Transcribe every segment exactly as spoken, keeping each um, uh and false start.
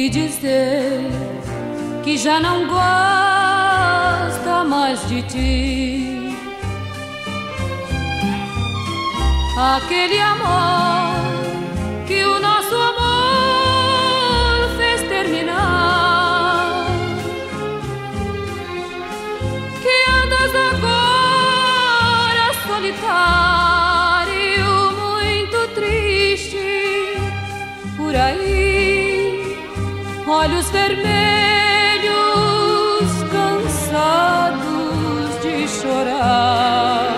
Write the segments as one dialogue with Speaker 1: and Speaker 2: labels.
Speaker 1: dizer que já não gosta mais de ti. Aquele amor que o nosso amor fez terminar, que andas agora solitário, muito triste por aí, olhos vermelhos, cansados de chorar.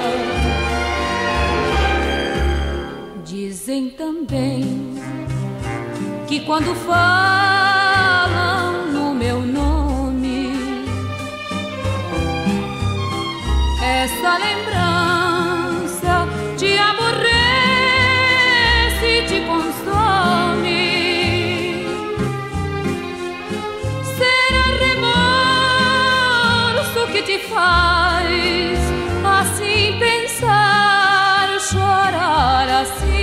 Speaker 1: Dizem também que quando falam no meu nome, essa lembrança te aborrece e te consome. Será remorso que te faz assim pensar, chorar assim?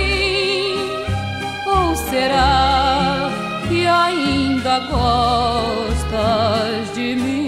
Speaker 1: Ou será que ainda gostas de mim?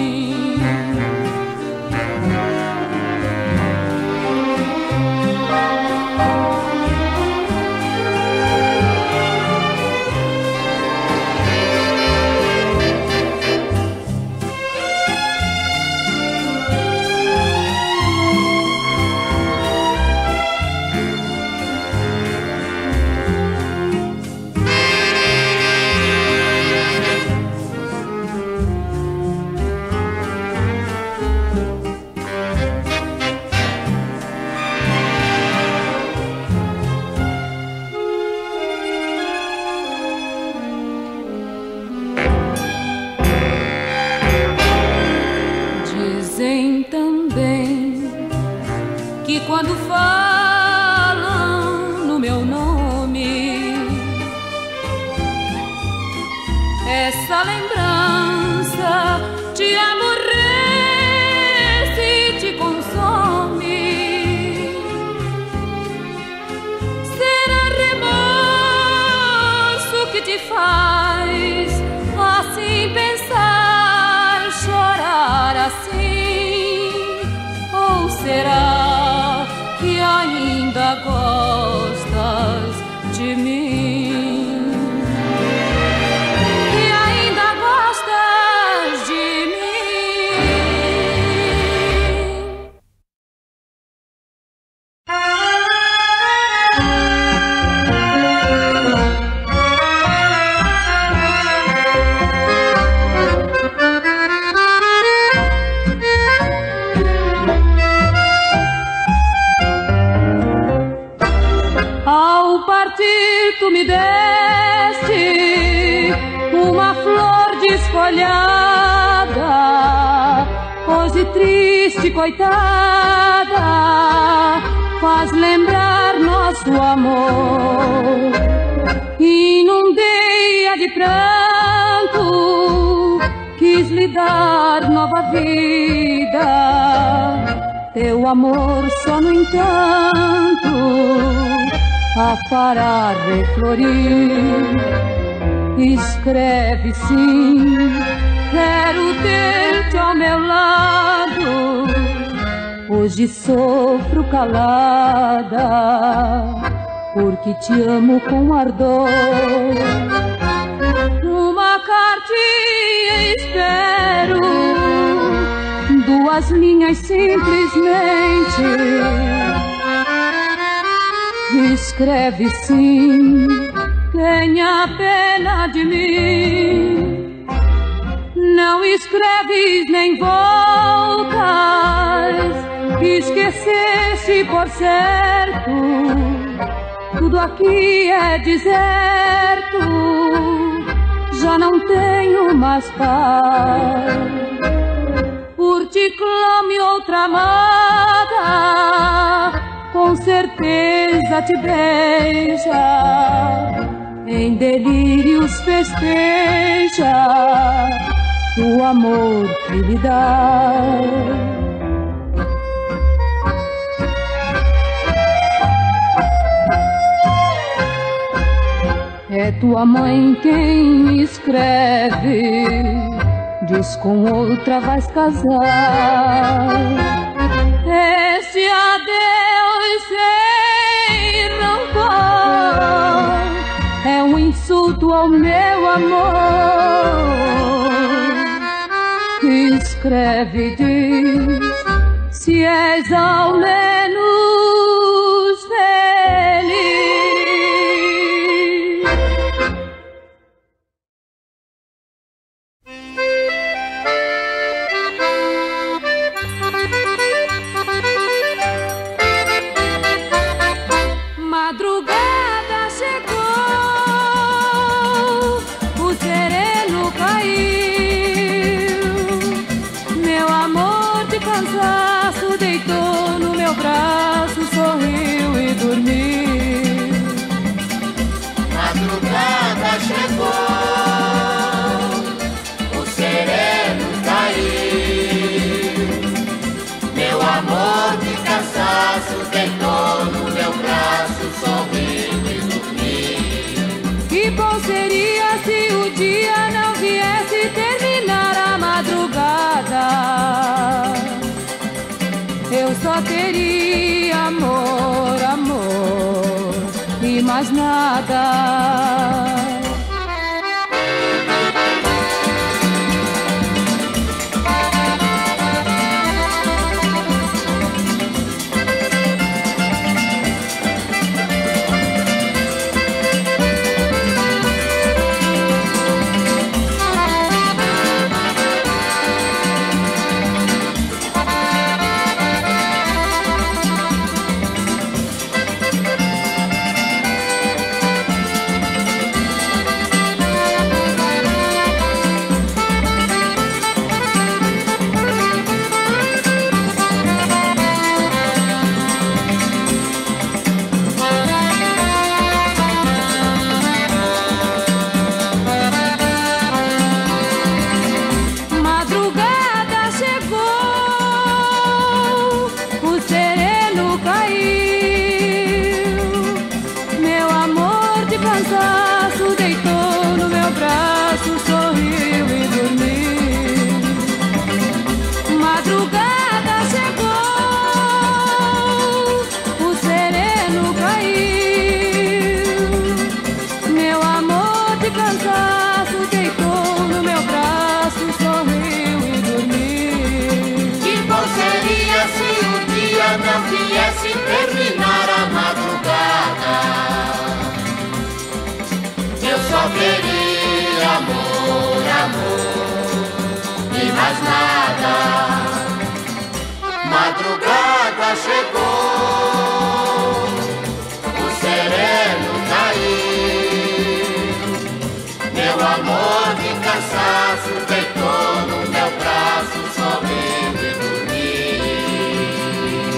Speaker 1: Dizem também que quando falam no meu nome, essa lembrança te aborrece e te consome. Será remorso que te faz assim pensar, chorar assim? Ou será que ainda gostas de mim? Que ainda gostas de tu me deste uma flor desfolhada, hoje triste, coitada, faz lembrar nosso amor. Inundei-a de pranto, quis lhe dar nova vida, teu amor só no entanto a fará reflorir. Escreve sim, quero ter-te ao meu lado, hoje sofro calada, porque te amo com ardor. Uma cartinha espero, duas linhas simplesmente. Escreve sim, tenha pena de mim. Não escreves nem voltas, esqueceste por certo, tudo aqui é deserto, já não tenho mais paz. Por ti clame outra amada, com certeza te beija, em delírios festeja o amor que lhe dá. É tua mãe quem escreve, diz com outra vais casar. Esse adeus sem rancor é um insulto ao meu amor. Escreve e diz se és ao menos feliz. Madrugada chegou, o sereno caiu, meu amor de cansaço deitou no meu braço, sorriu e dormiu.
Speaker 2: Madrugada chegou, o sereno caiu, meu amor de cansaço deitou no meu braço, sorriu e dormiu.
Speaker 1: Que bom seria se o dia não viesse terminar a madrugada. Eu só teria amor, amor e mais nada. Cansaço deitou no meu braço, sorriu e dormiu. Madrugada chegou, o sereno caiu, meu amor de cansaço deitou no meu braço, sorriu e dormiu.
Speaker 2: Que bom seria se o dia não viesse terminar a madrugada. Eu só queria amor, amor e mais nada. Madrugada chegou, o sereno caiu, meu amor de cansaço deitou no meu braço, sorriu e dormiu.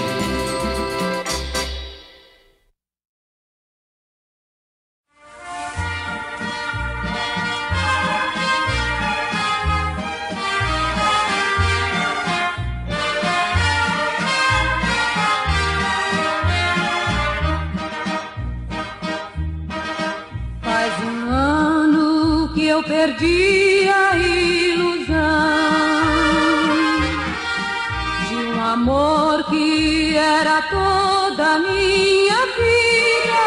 Speaker 1: Faz um ano que eu perdi a ilusão de um amor que era toda a minha vida.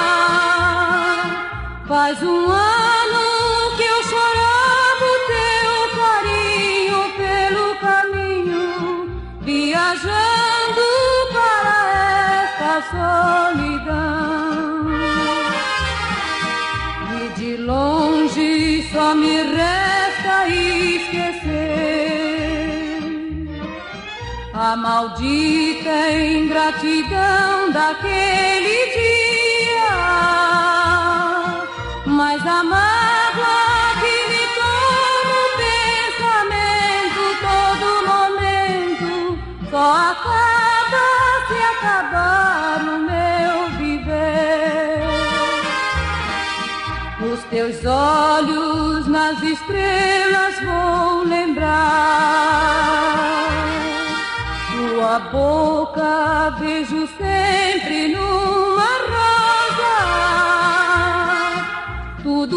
Speaker 1: Faz um ano que eu chorava o teu carinho pelo caminho, viajando para esta solidão. De longe só me resta esquecer a maldita ingratidão daquele dia, mas a mágoa que me toma o pensamento todo momento só acaba se acabar o meu viver. Os teus olhos nas estrelas vou lembrar, tua boca vejo sempre numa rosa, tudo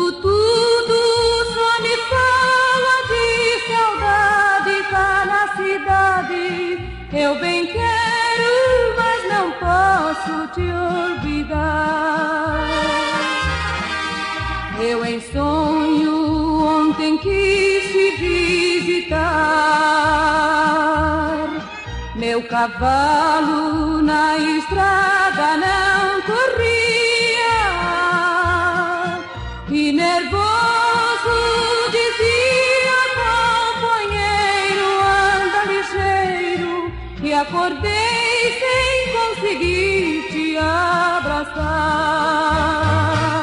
Speaker 1: posso te olvidar. Eu em sonho ontem quis te visitar. Meu cavalo na estrada não corria e nervoso dizia: companheiro, anda ligeiro. E acordei sem conseguir te abraçar.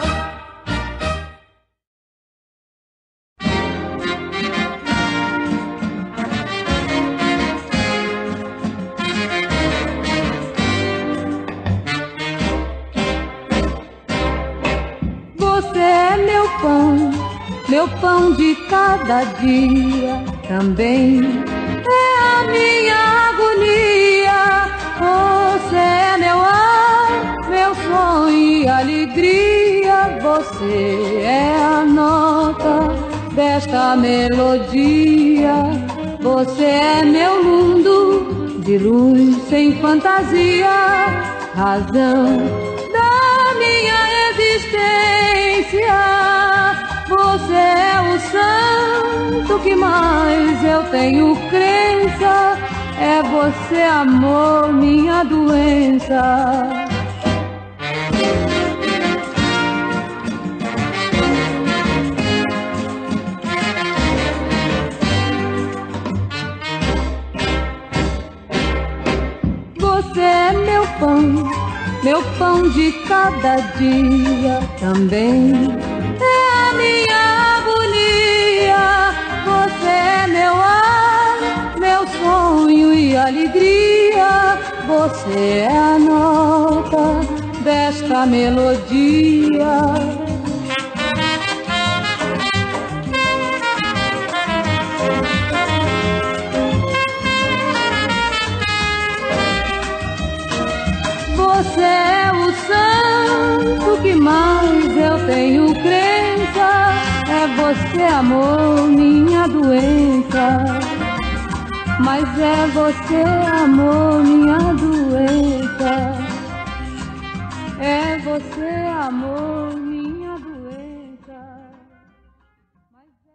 Speaker 1: Você é meu pão, meu pão de cada dia também. É a minha agonia. Você é meu ar, meu sonho e alegria. Você é a nota desta melodia. Você é meu mundo de luz sem fantasia, razão da minha existência. Você é o santo que mais eu tenho crença. É você, amor, minha doença. Você é meu pão, meu pão de cada dia também. É a minha agonia. Você é meu ar, meu sonho e alegria. Você é a nota desta melodia. Você é o santo que mais eu tenho crença. É você, amor, minha doença. Mas é você, amor, minha doença. É você, amor, minha doença. Mas é...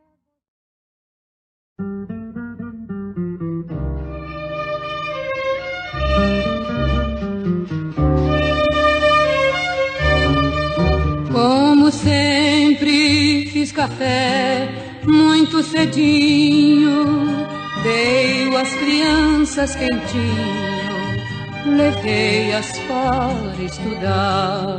Speaker 1: Como sempre fiz café muito cedinho, dei às crianças quentinho, levei-as para estudar.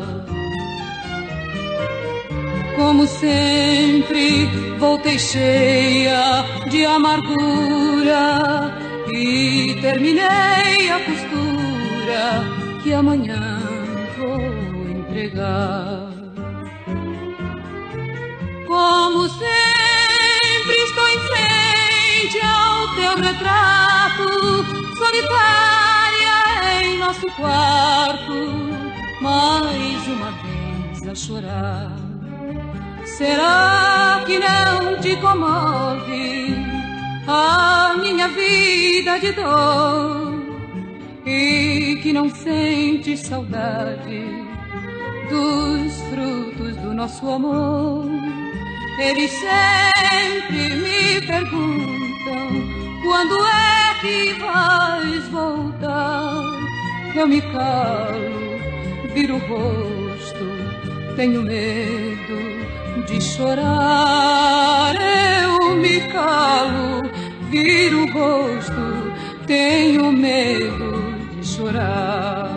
Speaker 1: Como sempre voltei cheia de amargura e terminei a costura que amanhã vou entregar. Como sempre estou em frente ao teu retrato, solitária em nosso quarto, mais uma vez a chorar. Será que não te comove a minha vida de dor e que não sentes saudade dos frutos do nosso amor? Eles sempre me perguntam quando é que vais voltar. Eu me calo, viro o rosto, tenho medo de chorar. Eu me calo, viro o rosto, tenho medo de chorar.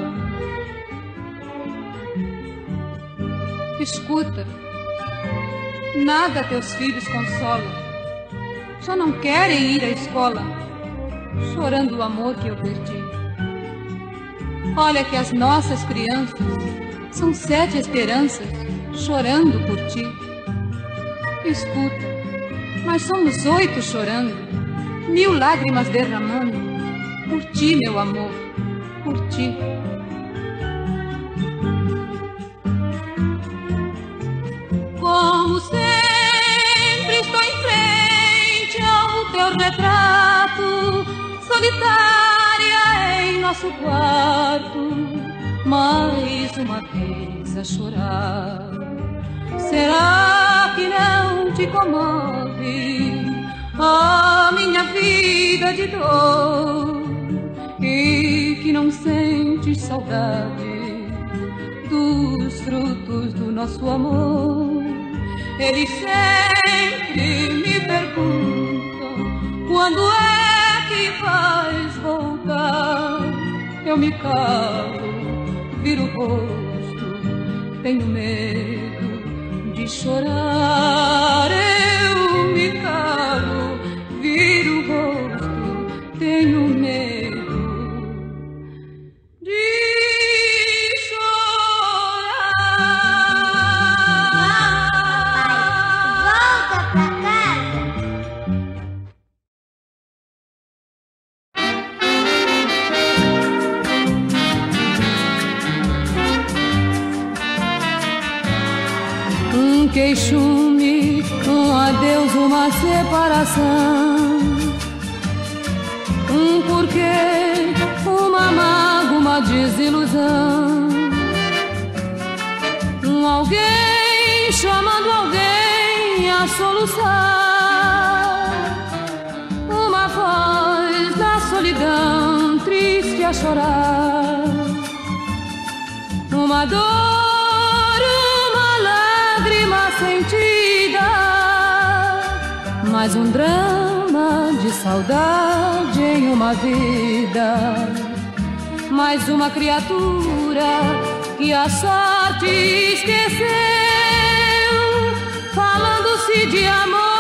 Speaker 1: Escuta, nada teus filhos consola, já não querem ir à escola, chorando o amor que eu perdi. Olha que as nossas crianças são sete esperanças, chorando por ti. Escuta, nós somos oito chorando, mil lágrimas derramando, por ti, meu amor, por ti. Como sempre estou em frente ao teu retrato, solitária em nosso quarto, mais uma vez a chorar. Será que não te comove a minha vida de dor e que não sentes saudade dos frutos do nosso amor? Eles sempre me perguntam quando é que vais voltar. Eu me calo, viro o rosto, tenho medo de chorar. Eu me calo, viro o rosto, tenho medo de queixume, um adeus, uma separação, um porquê, uma mágoa, uma desilusão, um alguém chamando alguém a soluçar, uma voz na solidão triste a chorar, uma dor sentida, mais um drama de saudade em uma vida, mais uma criatura que a sorte esqueceu, falando-se de amor.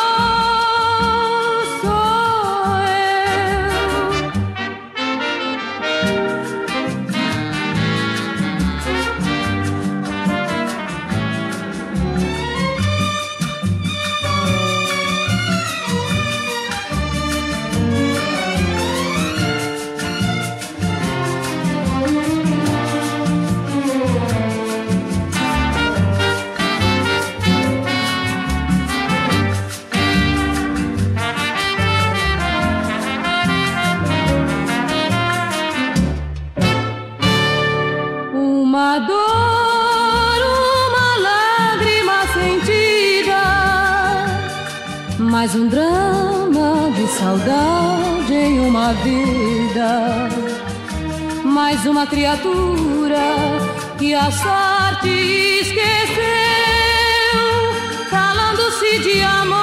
Speaker 1: Uma dor, uma lágrima sentida, mais um drama de saudade em uma vida, mais uma criatura que a sorte esqueceu, falando-se de amor.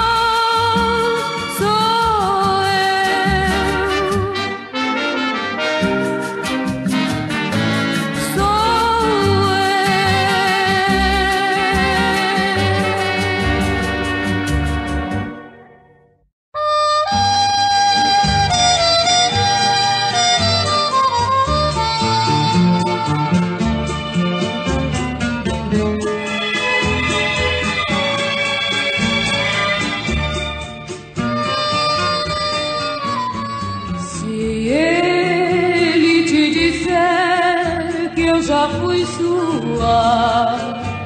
Speaker 1: Já fui sua,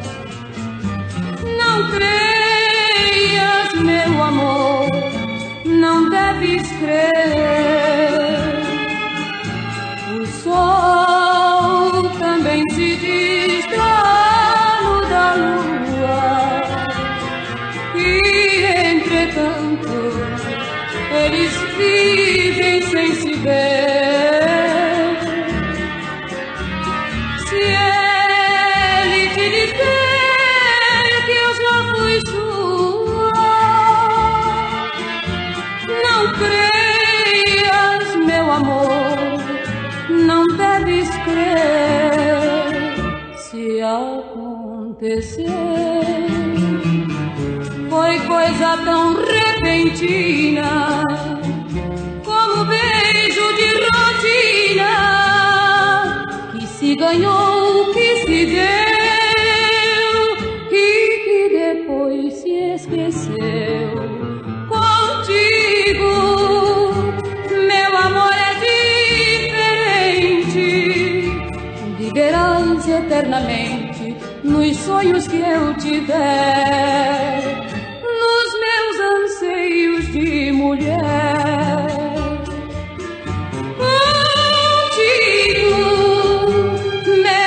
Speaker 1: não creias, meu amor, não deves crer. O sol também se diz dono da lua, e entretanto eles vivem sem se ver. Não deves crer. Se acontecer, foi coisa tão repentina, como beijo de rotina, que se ganhou, que se deu e que depois se esqueceu. Contigo, meu amor, viverás eternamente nos sonhos que eu tiver, nos meus anseios de mulher. Contigo, meu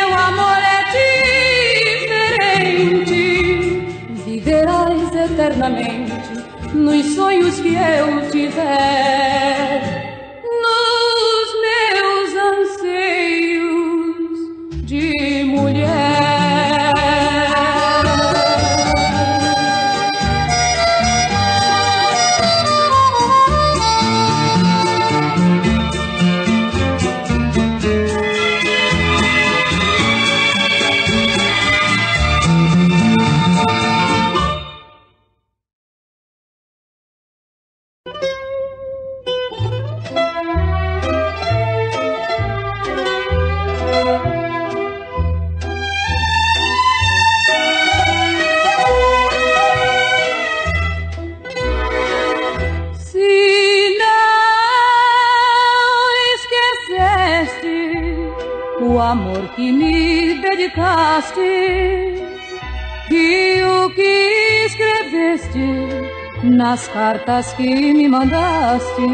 Speaker 1: me dedicaste e o que escreveste nas cartas que me mandaste.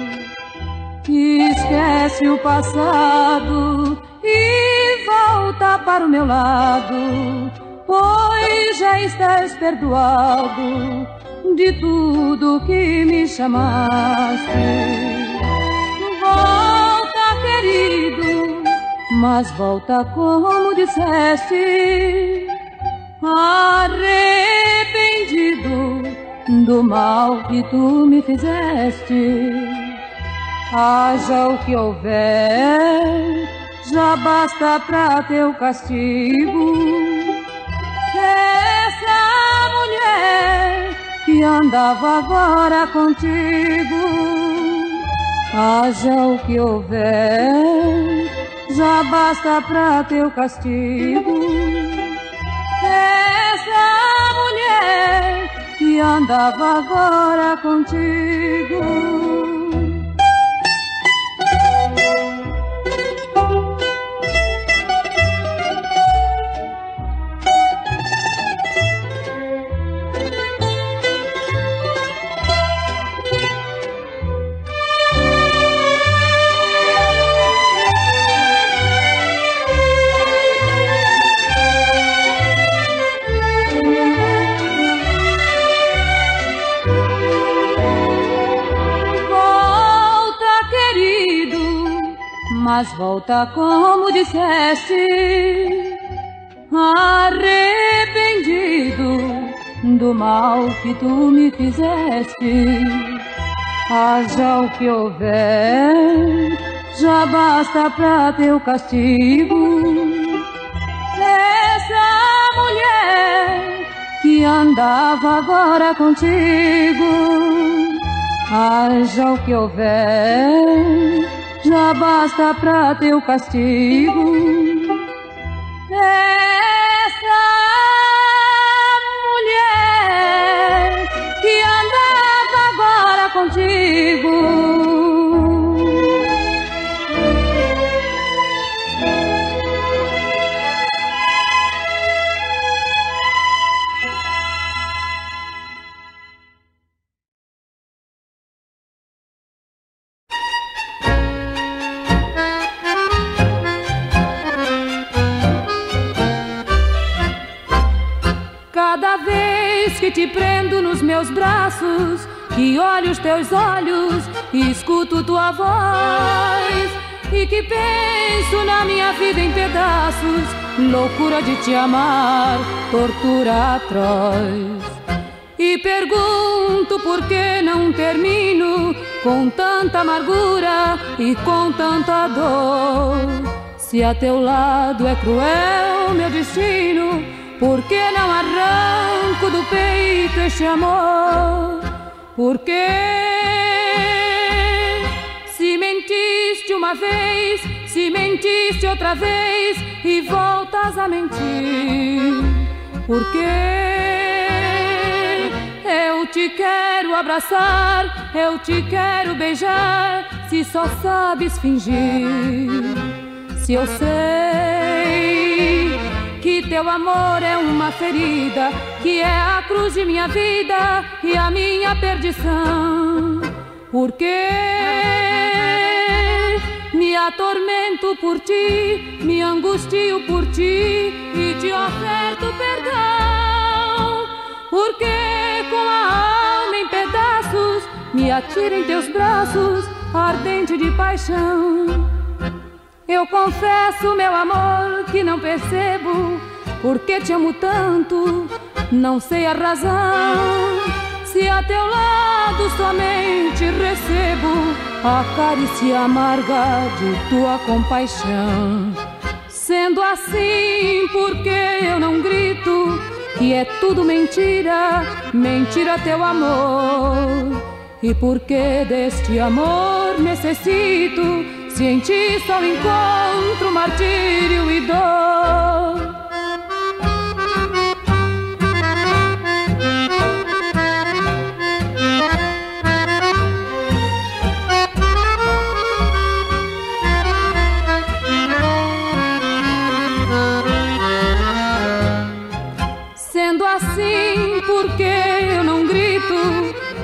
Speaker 1: Esquece o passado e volta para o meu lado, pois já estás perdoado de tudo que me chamaste. Volta, querido, mas volta como disseste, arrependido do mal que tu me fizeste. Haja o que houver, já basta pra teu castigo. Essa mulher que andava agora contigo. Haja o que houver, já basta pra teu castigo. Essa mulher que andava agora contigo. Mas volta como disseste, arrependido do mal que tu me fizeste. Haja o que houver, já basta pra teu castigo. Essa mulher que andava agora contigo. Haja o que houver, já basta pra teu castigo. Essa mulher que andava agora contigo. Cada vez que te prendo nos meus braços, que olho os teus olhos e escuto tua voz, e que penso na minha vida em pedaços, loucura de te amar, tortura atroz. E pergunto por que não termino com tanta amargura e com tanta dor. Se a teu lado é cruel meu destino, por que não arranco do peito este amor? Porque se mentiste uma vez, se mentiste outra vez e voltas a mentir. Porque eu te quero abraçar, eu te quero beijar, se só sabes fingir. Se eu sei que teu amor é uma ferida, que é a cruz de minha vida e a minha perdição. Porque me atormento por ti, me angustio por ti e te oferto perdão. Porque com a alma em pedaços me atiro em teus braços, ardente de paixão. Eu confesso, meu amor, que não percebo porque te amo tanto, não sei a razão. Se a teu lado somente recebo a carícia amarga de tua compaixão. Sendo assim, porque eu não grito que é tudo mentira, mentira teu amor. E porque deste amor necessito, se em ti só encontro martírio e dor.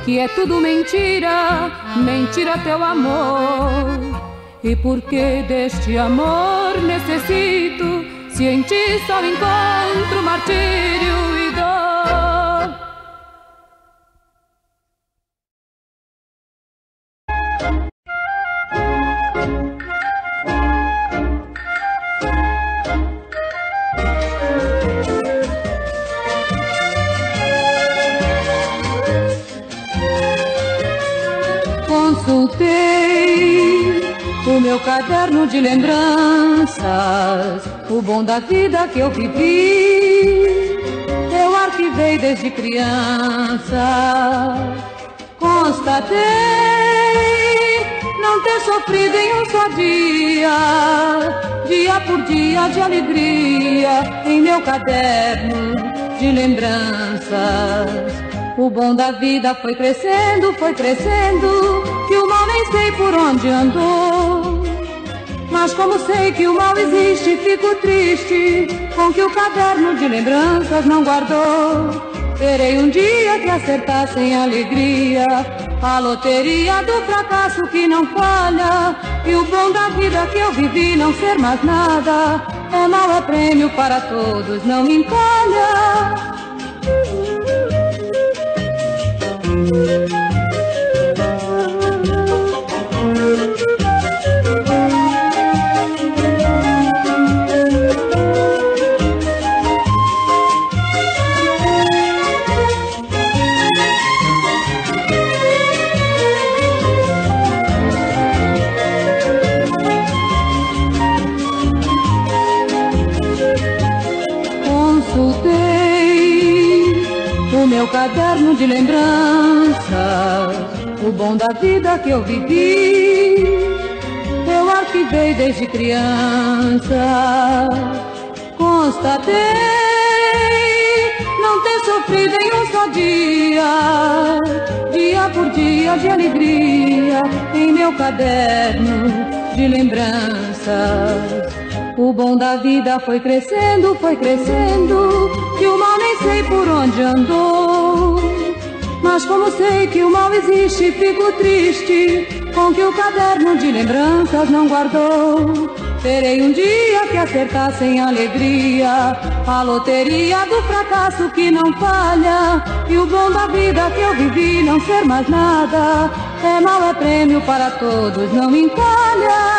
Speaker 1: que é tudo mentira, mentira teu amor. E porque deste amor necessito, se em ti só encontro martírio e dor. Consultei o meu caderno de lembranças, o bom da vida que eu vivi, eu arquivei desde criança. Constatei não ter sofrido em um só dia, dia por dia de alegria, em meu caderno de lembranças. O bom da vida foi crescendo, foi crescendo, que o mal nem sei por onde andou. Mas como sei que o mal existe, fico triste com que o caderno de lembranças não guardou. Terei um dia que acertar sem alegria a loteria do fracasso que não falha. E o bom da vida que eu vivi não ser mais nada, é mal, é prêmio para todos, não me encalha. Meu caderno de lembranças, o bom da vida que eu vivi, eu arquivei desde criança. Constatei não ter sofrido em um só dia, dia por dia de alegria, em meu caderno de lembranças. O bom da vida foi crescendo, foi crescendo, que o mal nem sei por onde andou. Mas como sei que o mal existe, fico triste com que o caderno de lembranças não guardou. Terei um dia que acertar sem alegria a loteria do fracasso que não falha. E o bom da vida que eu vivi não ser mais nada, é mal, é prêmio para todos, não me encalha.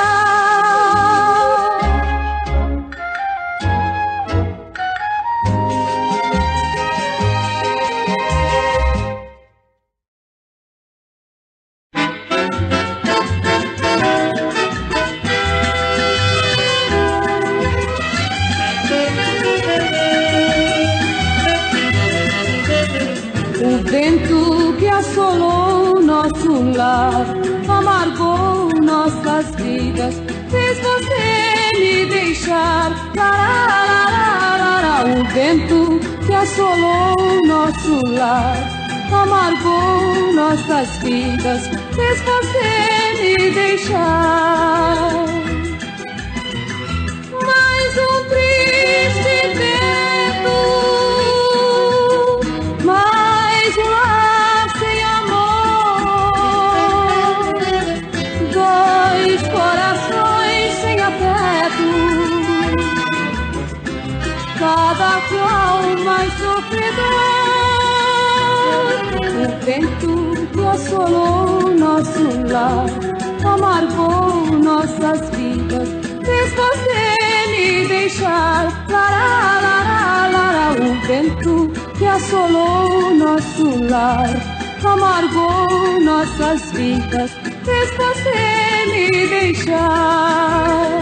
Speaker 1: O vento que assolou nosso lar, amargou nossas vidas, fez você me deixar. Larararara. O vento que assolou nosso lar, amargou nossas vidas, fez você me deixar. Mais um triste vento, mais um lar sem amor, dois corações sem afeto, cada qual mais sofredor. O vento que assolou nosso lar, amargou nossas vidas, fez você me deixar. Lara, lara, lara. O vento que assolou nosso lar, amargou nossas vidas, fez você me deixar.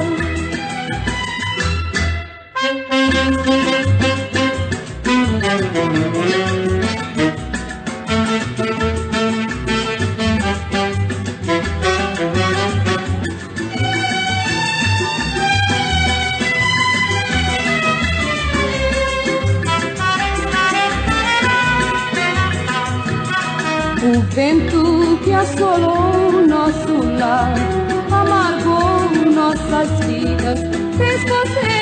Speaker 1: O vento que assolou nosso lar, amargou nossas vidas, fez você